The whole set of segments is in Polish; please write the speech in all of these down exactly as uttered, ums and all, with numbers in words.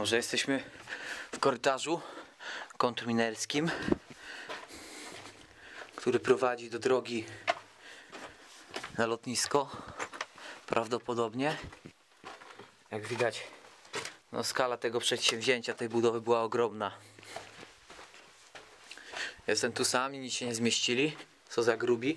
Dobrze, jesteśmy w korytarzu kontrminerskim, który prowadzi do drogi na lotnisko. Prawdopodobnie, jak widać, no skala tego przedsięwzięcia, tej budowy była ogromna. Jestem tu sam, inni się nie zmieścili, co za grubi.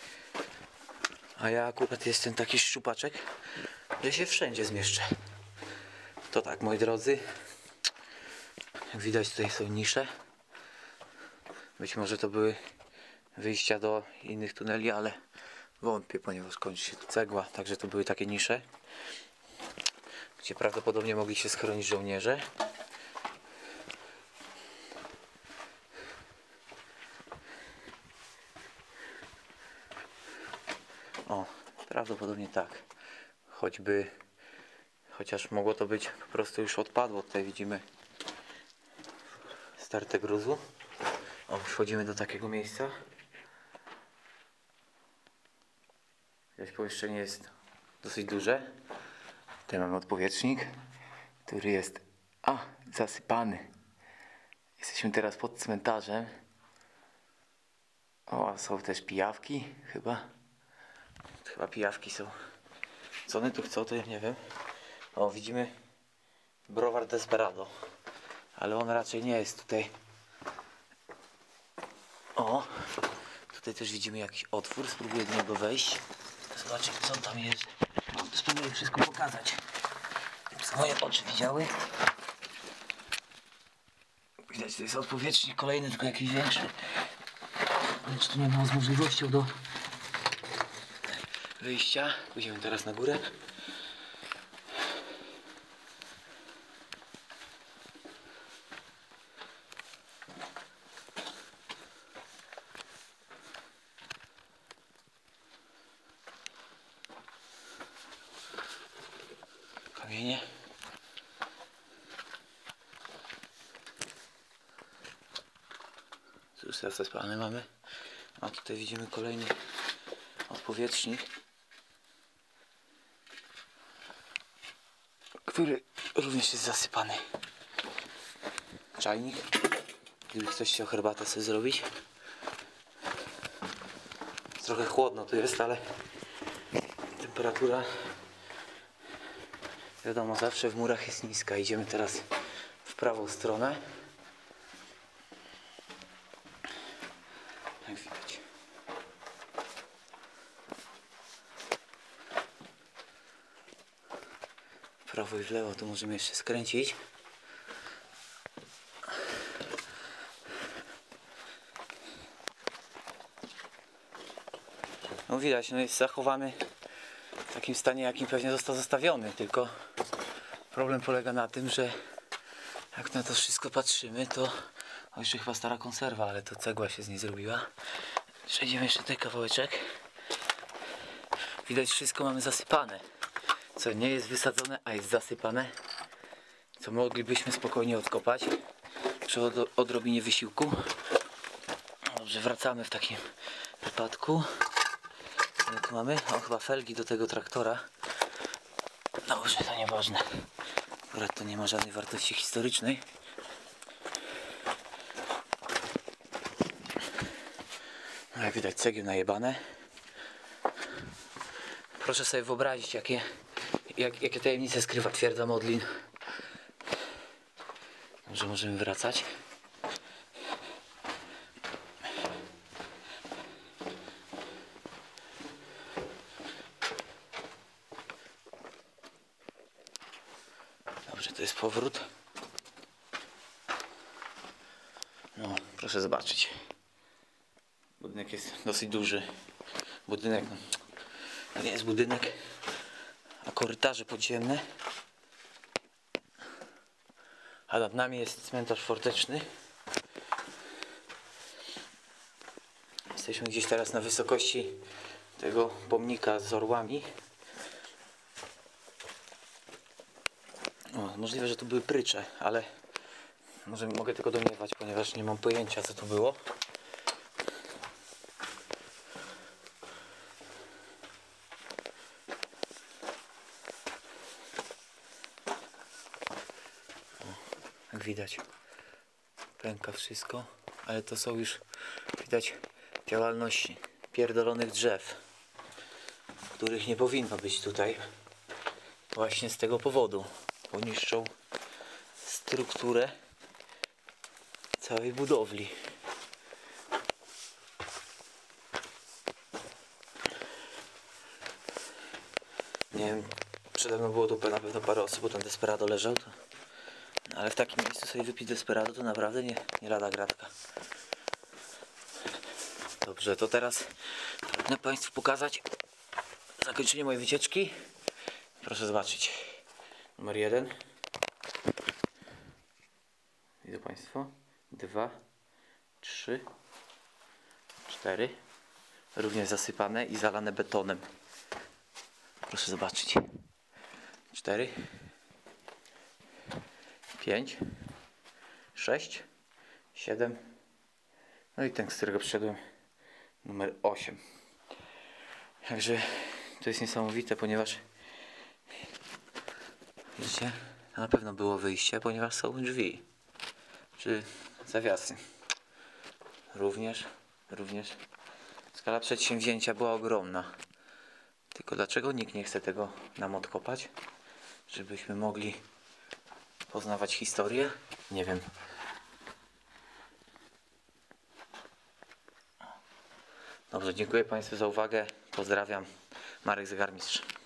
A ja akurat jestem taki szczupaczek, że się wszędzie zmieszczę. To tak, moi drodzy, jak widać, tutaj są nisze. Być może to były wyjścia do innych tuneli, ale wątpię, ponieważ kończy się tu cegła. Także to były takie nisze, gdzie prawdopodobnie mogli się schronić żołnierze. O, prawdopodobnie tak. Choćby, chociaż mogło to być po prostu już odpadło. Tutaj widzimy stertę gruzu. O, wchodzimy do takiego miejsca. Widać, pomieszczenie jest dosyć duże. Tutaj mamy odpowietrznik, który jest a, zasypany. Jesteśmy teraz pod cmentarzem. O, a są też pijawki chyba. Chyba pijawki są. Co one tu chcą, to ja nie wiem. O, widzimy browar Desperado. Ale on raczej nie jest tutaj. O, tutaj też widzimy jakiś otwór. Spróbuję do niego wejść. Zobaczyć, co tam jest. Spróbuję wszystko pokazać, co moje oczy widziały. Widać, to jest odpowietrznik kolejny, tylko jakiś większy. Lecz tu nie ma z możliwością do wyjścia. Pójdziemy teraz na górę. Kamienie. Cóż, teraz te spalane mamy. A tutaj widzimy kolejny odpowietrznik, który również jest zasypany. Czajnik, gdyby ktoś chciał herbatę sobie zrobić. Trochę chłodno tu jest, ale temperatura, wiadomo, zawsze w murach jest niska. Idziemy teraz w prawą stronę. Jak widać. W prawo i w lewo tu możemy jeszcze skręcić. No widać, no jest zachowany w takim stanie, jakim pewnie został zostawiony, tylko problem polega na tym, że jak na to wszystko patrzymy, to o, jeszcze chyba stara konserwa, ale to cegła się z niej zrobiła. Przejdziemy jeszcze ten kawałeczek. Widać, wszystko mamy zasypane, co nie jest wysadzone, a jest zasypane, co moglibyśmy spokojnie odkopać przy odrobinie wysiłku. Dobrze, wracamy w takim wypadku. Co tu mamy? O, chyba felgi do tego traktora. Dobrze, to nieważne. Akurat to nie ma żadnej wartości historycznej. No, jak widać, cegieł najebane. Proszę sobie wyobrazić, jakie, jak, jakie tajemnice skrywa twierdza Modlin. Może możemy wracać. Dobrze, to jest powrót. No, proszę zobaczyć. Budynek jest dosyć duży. Budynek, no nie jest budynek, a korytarze podziemne. A nad nami jest cmentarz forteczny. Jesteśmy gdzieś teraz na wysokości tego pomnika z orłami. O, możliwe, że to były prycze, ale może mogę tylko domniewać, ponieważ nie mam pojęcia, co to było. jak widać. Pęka wszystko, ale to są już, widać, działalności pierdolonych drzew, których nie powinno być tutaj. Właśnie z tego powodu, bo niszczą strukturę całej budowli. Nie wiem, przede mną było tu na pewno parę osób, bo tam Desperado leżał, to... ale w takim miejscu sobie wypić Desperado to naprawdę nie, nie lada gratka. Dobrze, to teraz pragnę Państwu pokazać zakończenie mojej wycieczki. Proszę zobaczyć. Numer jeden. Widzą Państwo? Dwa, trzy, cztery. Również zasypane i zalane betonem. Proszę zobaczyć. Cztery, pięć, sześć, siedem. No i ten, z którego przyszedłem, numer osiem. Także to jest niesamowite, ponieważ widzicie, na pewno było wyjście, ponieważ są drzwi czy zawiasy. Również, również skala przedsięwzięcia była ogromna. Tylko dlaczego nikt nie chce tego nam odkopać? Żebyśmy mogli poznawać historię? Nie wiem. Dobrze, dziękuję Państwu za uwagę. Pozdrawiam. Marek Zegarmistrz.